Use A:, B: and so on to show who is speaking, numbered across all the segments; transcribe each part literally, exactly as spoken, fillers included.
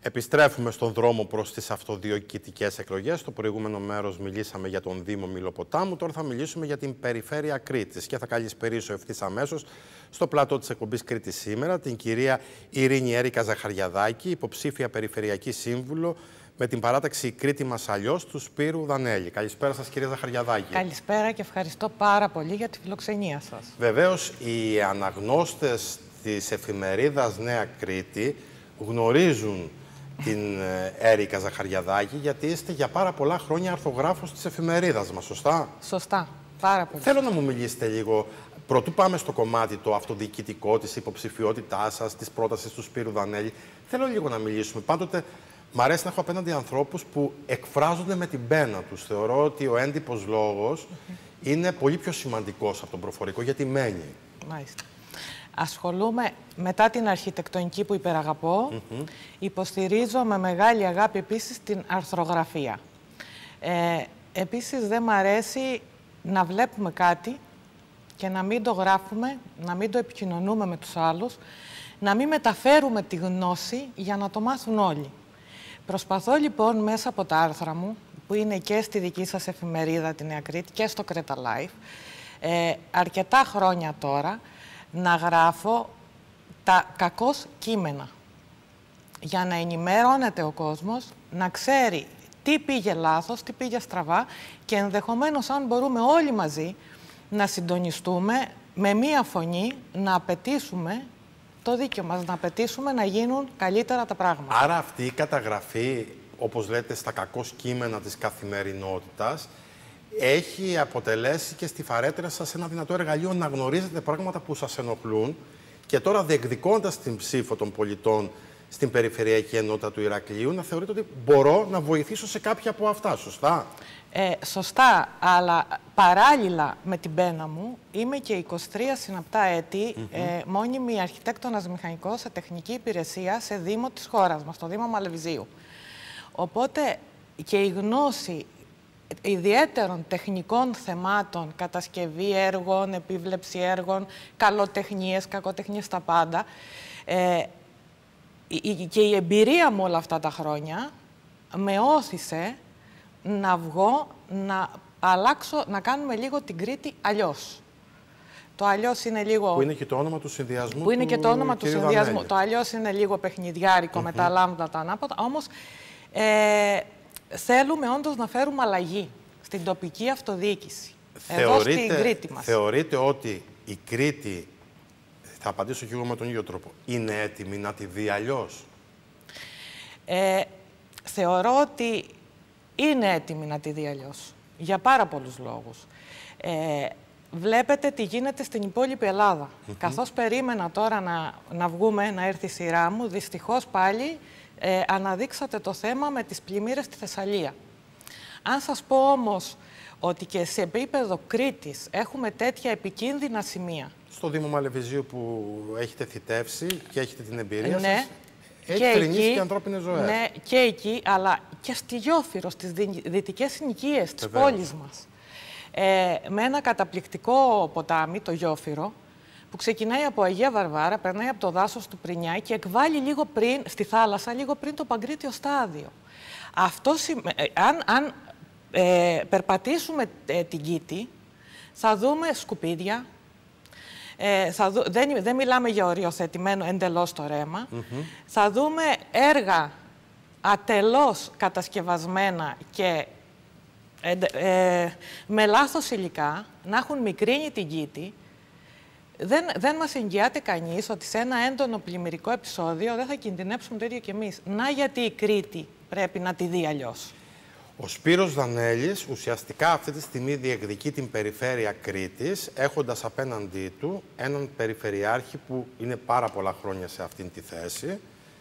A: Επιστρέφουμε στον δρόμο προς τις αυτοδιοικητικές εκλογές. Στο προηγούμενο μέρος μιλήσαμε για τον Δήμο Μιλοποτάμου. Τώρα θα μιλήσουμε για την Περιφέρεια Κρήτης. Και θα καλησπερίσω ευθύς αμέσως στο πλατό της εκπομπής Κρήτη σήμερα την κυρία Ειρήνη Έρικα Ζαχαριαδάκη, υποψήφια Περιφερειακή Σύμβουλο με την παράταξη Κρήτη μας αλλιώς του Σπύρου Δανέλη. Καλησπέρα σας, κυρία Ζαχαριαδάκη.
B: Καλησπέρα και ευχαριστώ πάρα πολύ για τη φιλοξενία σας.
A: Βεβαίως, οι αναγνώστες της εφημερίδας Νέα Κρήτη γνωρίζουν την Έρικα Ζαχαριαδάκη, γιατί είστε για πάρα πολλά χρόνια αρθογράφος της εφημερίδας μας, σωστά?
B: Σωστά, πάρα πολύ.
A: Θέλω να μου μιλήσετε λίγο, πρωτού πάμε στο κομμάτι το αυτοδιοικητικό, της υποψηφιότητάς σας, της πρότασης του Σπύρου Δανέλη. Θέλω λίγο να μιλήσουμε. Πάντοτε μ' αρέσει να έχω απέναντι ανθρώπους που εκφράζονται με την πένα τους. Θεωρώ ότι ο έντυπος λόγος mm-hmm. είναι πολύ πιο σημαντικός από τον προφορικό, γιατί μένει.
B: Μάλιστα. Ασχολούμαι μετά την αρχιτεκτονική που υπεραγαπώ, mm-hmm. υποστηρίζω με μεγάλη αγάπη επίσης την αρθρογραφία. Ε, επίσης δεν μ' αρέσει να βλέπουμε κάτι και να μην το γράφουμε, να μην το επικοινωνούμε με τους άλλους, να μην μεταφέρουμε τη γνώση για να το μάθουν όλοι. Προσπαθώ λοιπόν μέσα από τα άρθρα μου, που είναι και στη δική σας εφημερίδα τη Νέα Κρήτη και στο Creta Life, ε, αρκετά χρόνια τώρα, να γράφω τα κακώς κείμενα, για να ενημερώνεται ο κόσμος, να ξέρει τι πήγε λάθος, τι πήγε στραβά και ενδεχομένως αν μπορούμε όλοι μαζί να συντονιστούμε με μία φωνή, να απαιτήσουμε το δίκαιο μας, να απαιτήσουμε να γίνουν καλύτερα τα πράγματα.
A: Άρα αυτή η καταγραφή, όπως λέτε, στα κακώς κείμενα της καθημερινότητας, έχει αποτελέσει και στη φαρέτρα σας ένα δυνατό εργαλείο να γνωρίζετε πράγματα που σας ενοχλούν και τώρα διεκδικώντας την ψήφο των πολιτών στην Περιφερειακή Ενότητα του Ηρακλείου, να θεωρείτε ότι μπορώ να βοηθήσω σε κάποια από αυτά, σωστά?
B: Ε, σωστά, αλλά παράλληλα με την πένα μου είμαι και είκοσι τρία συναπτά έτη mm-hmm. ε, μόνιμη αρχιτέκτονας μηχανικός σε τεχνική υπηρεσία σε Δήμο της χώρας μας, στο Δήμο Μαλεβιζίου. Οπότε και η γνώση ιδιαίτερων τεχνικών θεμάτων, κατασκευή έργων, επίβλεψη έργων, καλοτεχνίες, κακοτεχνίες, τα πάντα. Ε, και η εμπειρία μου όλα αυτά τα χρόνια με όθησε να βγω, να αλλάξω, να κάνουμε λίγο την Κρήτη αλλιώς. Το αλλιώς είναι λίγο...
A: Που είναι και το όνομα του συνδυασμού.
B: Που είναι και το όνομα του συνδυασμού.
A: Δανέλη.
B: Το αλλιώς είναι λίγο παιχνιδιάρικο mm-hmm. με τα λάμδα, τα ανάποδα. Όμως ε, θέλουμε όντως να φέρουμε αλλαγή στην τοπική αυτοδιοίκηση.
A: Θεωρείτε,
B: εδώ στην Κρήτη μας.
A: Θεωρείτε ότι η Κρήτη, θα απαντήσω και εγώ με τον ίδιο τρόπο, είναι έτοιμη να τη δει αλλιώς?
B: Ε, θεωρώ ότι είναι έτοιμη να τη δει αλλιώς. Για πάρα πολλούς λόγους. Ε, βλέπετε τι γίνεται στην υπόλοιπη Ελλάδα. Mm-hmm. Καθώς περίμενα τώρα να, να βγούμε, να έρθει η σειρά μου, δυστυχώς πάλι ε, αναδείξατε το θέμα με τις πλημμύρες στη Θεσσαλία. Αν σας πω όμως ότι και σε επίπεδο Κρήτης έχουμε τέτοια επικίνδυνα σημεία. Στο
A: Δήμο Μαλεβιζίου που έχετε θητεύσει και έχετε την εμπειρία
B: ναι,
A: σας, έχει θρηνήσει και ανθρώπινες ζωές.
B: Ναι, και εκεί, αλλά και στη Γιόφυρο, στις δυτικές συνοικίες της πόλης μας. Ε, με ένα καταπληκτικό ποτάμι, το Γιόφυρο, που ξεκινάει από Αγία Βαρβάρα, περνάει από το δάσος του Πρινιά και εκβάλλει λίγο πριν, στη θάλασσα, λίγο πριν το Παγκρίτιο στάδιο. Αυτό, αν, αν ε, περπατήσουμε ε, την Κήτη, θα δούμε σκουπίδια, ε, θα δου, δεν, δεν μιλάμε για οριοθετημένο εντελώς το ρέμα, mm-hmm. θα δούμε έργα ατελώς κατασκευασμένα και ε, ε, με λάθος υλικά, να έχουν μικρύνει την Κήτη. Δεν, δεν μας εγγυάται κανείς ότι σε ένα έντονο πλημμυρικό επεισόδιο δεν θα κινδυνεύσουμε το ίδιο κι εμείς. Να γιατί η Κρήτη πρέπει να τη δει αλλιώς.
A: Ο Σπύρος Δανέλης ουσιαστικά αυτή τη στιγμή διεκδικεί την περιφέρεια Κρήτης, έχοντας απέναντί του έναν περιφερειάρχη που είναι πάρα πολλά χρόνια σε αυτήν τη θέση.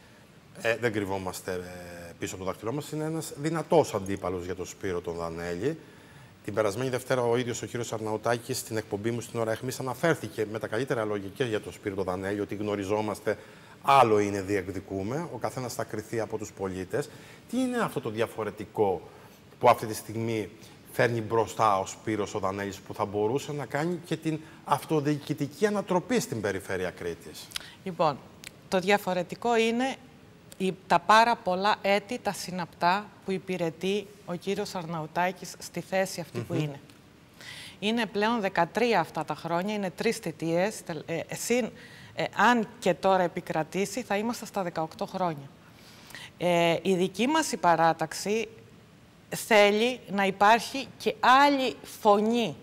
A: Ε, δεν κρυβόμαστε πίσω από το δάχτυλό μας. Είναι ένας δυνατός αντίπαλος για τον Σπύρο τον Δανέλη. Την περασμένη Δευτέρα ο ίδιος ο κύριος Αρναουτάκης στην εκπομπή μου στην Ώρα Αιχμής αναφέρθηκε με τα καλύτερα λόγια και για τον Σπύρο τον Δανέλη, ότι γνωριζόμαστε, άλλο είναι διεκδικούμε, ο καθένας θα κριθεί από τους πολίτες. Τι είναι αυτό το διαφορετικό που αυτή τη στιγμή φέρνει μπροστά ο Σπύρος ο Δανέλης, που θα μπορούσε να κάνει και την αυτοδιοικητική ανατροπή στην περιφέρεια Κρήτης?
B: Λοιπόν, το διαφορετικό είναι τα πάρα πολλά έτη, τα συναπτά που υπηρετεί ο κύριος Αρναουτάκης στη θέση αυτή mm-hmm. που είναι. Είναι πλέον δεκατρία αυτά τα χρόνια, είναι τρεις θητείες. Ε, συν, ε, αν και τώρα επικρατήσει, θα είμαστε στα δεκαοκτώ χρόνια. Ε, η δική μας η παράταξη θέλει να υπάρχει και άλλη φωνή.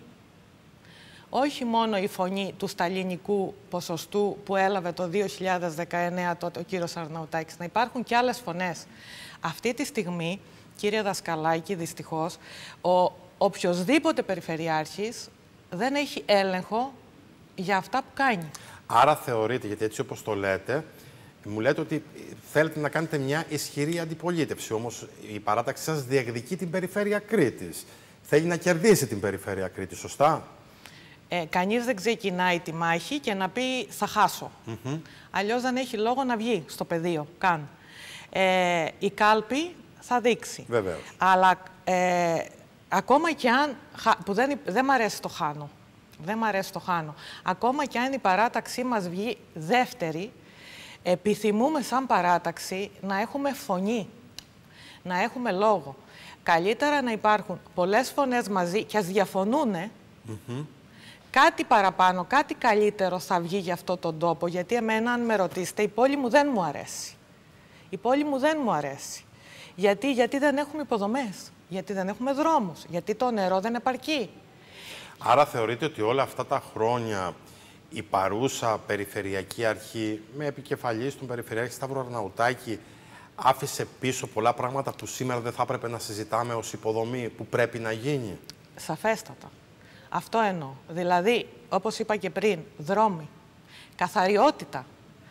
B: Όχι μόνο η φωνή του σταλινικού ποσοστού που έλαβε το δύο χιλιάδες δεκαεννέα τότε ο κύριος Αρναουτάκης, να υπάρχουν και άλλες φωνές. Αυτή τη στιγμή, κύριε Δασκαλάκη, δυστυχώς, ο οποιοσδήποτε περιφερειάρχης δεν έχει έλεγχο για αυτά που κάνει.
A: Άρα θεωρείτε, γιατί έτσι όπως το λέτε, μου λέτε ότι θέλετε να κάνετε μια ισχυρή αντιπολίτευση, όμως η παράταξη σας διεκδικεί την περιφέρεια Κρήτης. Θέλει να κερδίσει την περιφέρεια Κρήτης, σωστά?
B: Ε, κανείς δεν ξεκινάει τη μάχη και να πει θα χάσω. Mm-hmm. Αλλιώς δεν έχει λόγο να βγει στο πεδίο καν. Ε, η κάλπη θα δείξει.
A: Βεβαίως.
B: Αλλά ε, ακόμα και αν, που δεν, δεν μ' αρέσει το χάνω, δεν μ' αρέσει το χάνω, ακόμα και αν η παράταξή μας βγει δεύτερη, επιθυμούμε σαν παράταξη να έχουμε φωνή, να έχουμε λόγο. Καλύτερα να υπάρχουν πολλές φωνές μαζί και ας διαφωνούνε, mm-hmm. κάτι παραπάνω, κάτι καλύτερο θα βγει για αυτό τον τόπο, γιατί εμένα αν με ρωτήσετε η πόλη μου δεν μου αρέσει. Η πόλη μου δεν μου αρέσει. Γιατί, γιατί δεν έχουμε υποδομές, γιατί δεν έχουμε δρόμους, γιατί το νερό δεν επαρκεί.
A: Άρα θεωρείτε ότι όλα αυτά τα χρόνια η παρούσα Περιφερειακή Αρχή με επικεφαλής τον Περιφερειάρχη Σταύρο Αρναουτάκη άφησε πίσω πολλά πράγματα που σήμερα δεν θα έπρεπε να συζητάμε ως υποδομή που πρέπει να γίνει?
B: Σαφέστατα. Αυτό εννοώ. Δηλαδή, όπως είπα και πριν, δρόμοι, καθαριότητα,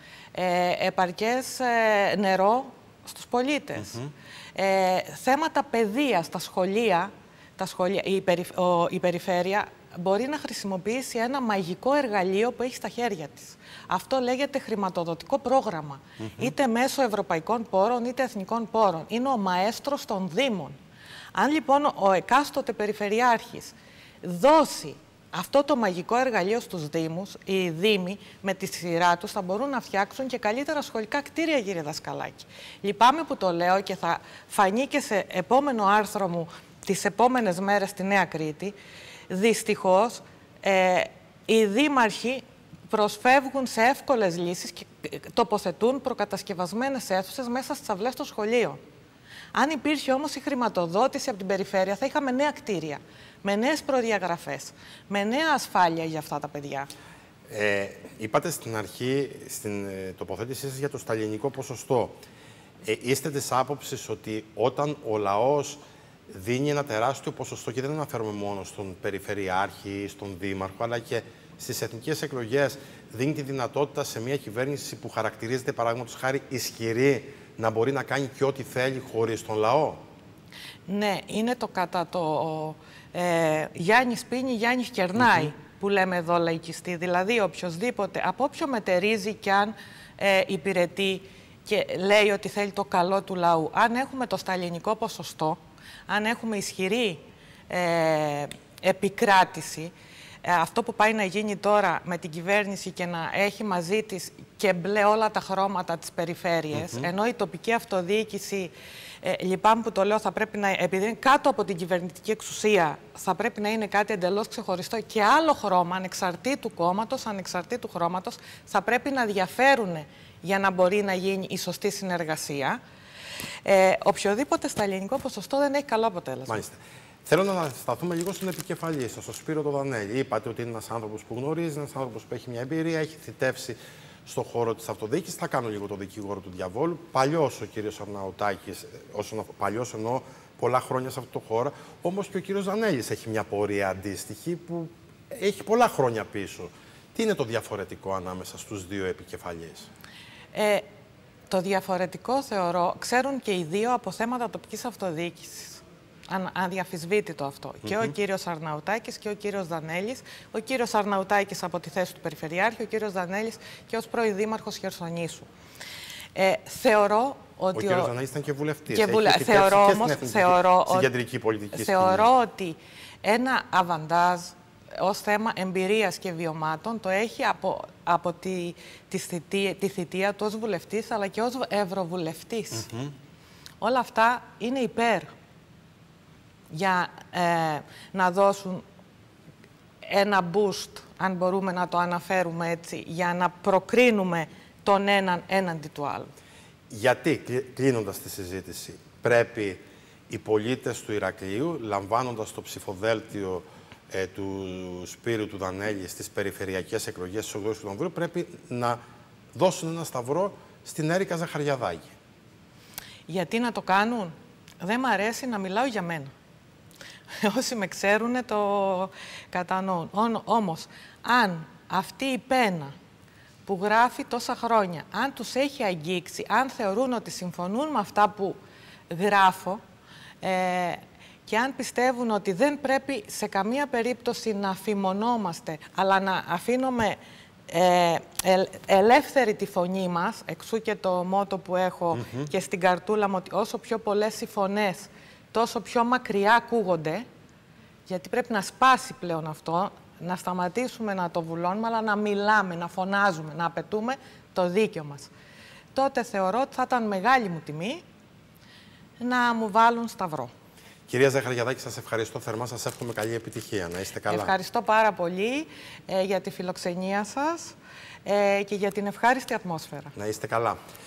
B: ε, επαρκές ε, νερό στους πολίτες, mm-hmm. ε, θέματα παιδείας στα σχολεία, τα σχολεία η, περι, ο, η περιφέρεια μπορεί να χρησιμοποιήσει ένα μαγικό εργαλείο που έχει στα χέρια της. Αυτό λέγεται χρηματοδοτικό πρόγραμμα, mm-hmm. είτε μέσω ευρωπαϊκών πόρων είτε εθνικών πόρων. Είναι ο μαέστρος των Δήμων. Αν λοιπόν ο εκάστοτε περιφερειάρχης δώσει αυτό το μαγικό εργαλείο στους Δήμους, οι Δήμοι με τη σειρά τους θα μπορούν να φτιάξουν και καλύτερα σχολικά κτίρια, κύριε Δασκαλάκη. Λυπάμαι που το λέω και θα φανεί και σε επόμενο άρθρο μου τις επόμενες μέρες στη Νέα Κρήτη. Δυστυχώς, ε, οι δήμαρχοι προσφεύγουν σε εύκολες λύσεις και τοποθετούν προκατασκευασμένες αίθουσες μέσα στις αυλές των σχολείων. Αν υπήρχε όμως η χρηματοδότηση από την περιφέρεια, θα είχαμε νέα κτίρια, με νέες προδιαγραφές, με νέα ασφάλεια για αυτά τα παιδιά.
A: Ε, είπατε στην αρχή, στην ε, τοποθέτησή σας για το σταλινικό ποσοστό. Ε, είστε της άποψης ότι όταν ο λαός δίνει ένα τεράστιο ποσοστό, και δεν αναφέρομαι μόνο στον Περιφερειάρχη ή στον Δήμαρχο, αλλά και στις εθνικές εκλογές, δίνει τη δυνατότητα σε μια κυβέρνηση που χαρακτηρίζεται, παραδείγματος χάρη, ισχυρή, να μπορεί να κάνει και ό,τι θέλει χωρίς τον λαό?
B: Ναι, είναι το κατά το ε, Γιάννης πίνει, Γιάννης κερνάει, mm-hmm. που λέμε εδώ λαϊκιστή. Δηλαδή, οποιοδήποτε, από όποιο μετερίζει και αν ε, υπηρετεί και λέει ότι θέλει το καλό του λαού, αν έχουμε το σταλινικό ποσοστό, αν έχουμε ισχυρή ε, επικράτηση, ε, αυτό που πάει να γίνει τώρα με την κυβέρνηση και να έχει μαζί της και μπλε όλα τα χρώματα της περιφέρειας, mm-hmm. ενώ η τοπική αυτοδιοίκηση, ε, λυπάμαι που το λέω, θα πρέπει να, επειδή είναι κάτω από την κυβερνητική εξουσία, θα πρέπει να είναι κάτι εντελώς ξεχωριστό και άλλο χρώμα, ανεξαρτήτου κόμματος, ανεξαρτήτου χρώματος, θα πρέπει να διαφέρουν για να μπορεί να γίνει η σωστή συνεργασία. Ε, οποιοδήποτε σταλινικό ποσοστό δεν έχει καλό αποτέλεσμα.
A: Μάλιστα. Θέλω να σταθούμε λίγο στον επικεφαλή σας, στον Σπύρο τον Δανέλη. Είπατε ότι είναι ένας άνθρωπος που γνωρίζει, ένας άνθρωπος που έχει μια εμπειρία, έχει θητεύσει στον χώρο της αυτοδιοίκησης. Θα κάνω λίγο το δικηγόρο του διαβόλου. Παλιός ο κύριος Αρναουτάκης, όσον παλιός εννοώ πολλά χρόνια σε αυτό το χώρο. Όμως και ο κύριος Δανέλης έχει μια πορεία αντίστοιχη που έχει πολλά χρόνια πίσω. Τι είναι το διαφορετικό ανάμεσα στους δύο επικεφαλείς?
B: Ε, Το διαφορετικό θεωρώ, ξέρουν και οι δύο από θέματα τοπικής αυτοδιοίκησης. Αν, αδιαφυσβήτητο αυτό. Mm-hmm. Και ο κύριος Αρναουτάκης και ο κύριος Δανέλης. Ο κύριος Αρναουτάκης από τη θέση του Περιφερειάρχη, ο κύριος Δανέλης και ως πρώην δήμαρχος Χερσονήσου. Ε, θεωρώ ότι.
A: Ο κύριος Δανέλης ήταν και βουλευτής.
B: Και βουλε... Θεωρώ όμως.
A: Στην
B: θεωρώ
A: στην κεντρική πολιτική
B: θεωρώ ότι ένα αβαντάζ ως θέμα εμπειρίας και βιωμάτων, το έχει από, από τη, τη, θητεία, τη θητεία του ως βουλευτής, αλλά και ως ευρωβουλευτής. Mm-hmm. Όλα αυτά είναι υπέρ για ε, να δώσουν ένα boost, αν μπορούμε να το αναφέρουμε έτσι, για να προκρίνουμε τον έναν έναντι του άλλου. Γιατί,
A: κλείνοντας τη συζήτηση, πρέπει οι πολίτες του Ηρακλείου, λαμβάνοντας το ψηφοδέλτιο ε, του Σπύρου του Δανέλη στις περιφερειακές εκλογές της ογδόης του Νοεμβρίου, πρέπει να δώσουν ένα σταυρό στην Έρικα Ζαχαριαδάκη?
B: Γιατί να το κάνουν? Δεν μ' αρέσει να μιλάω για μένα. Όσοι με ξέρουν το κατανοούν. Όμως, αν αυτή η πένα που γράφει τόσα χρόνια, αν τους έχει αγγίξει, αν θεωρούν ότι συμφωνούν με αυτά που γράφω ε, και αν πιστεύουν ότι δεν πρέπει σε καμία περίπτωση να φημωνόμαστε, αλλά να αφήνουμε ε, ε, ελεύθερη τη φωνή μας, εξού και το μότο που έχω mm-hmm. και στην καρτούλα μου, ότι όσο πιο πολλές οι φωνές, τόσο πιο μακριά ακούγονται, γιατί πρέπει να σπάσει πλέον αυτό, να σταματήσουμε να το βουλώνουμε, αλλά να μιλάμε, να φωνάζουμε, να απαιτούμε το δίκιο μας. Τότε θεωρώ ότι θα ήταν μεγάλη μου τιμή να μου βάλουν σταυρό.
A: Κυρία Ζαχαριαδάκη, σας ευχαριστώ θερμά, σας εύχομαι καλή επιτυχία. Να είστε καλά.
B: Ευχαριστώ πάρα πολύ ε, για τη φιλοξενία σας ε, και για την ευχάριστη ατμόσφαιρα.
A: Να είστε καλά.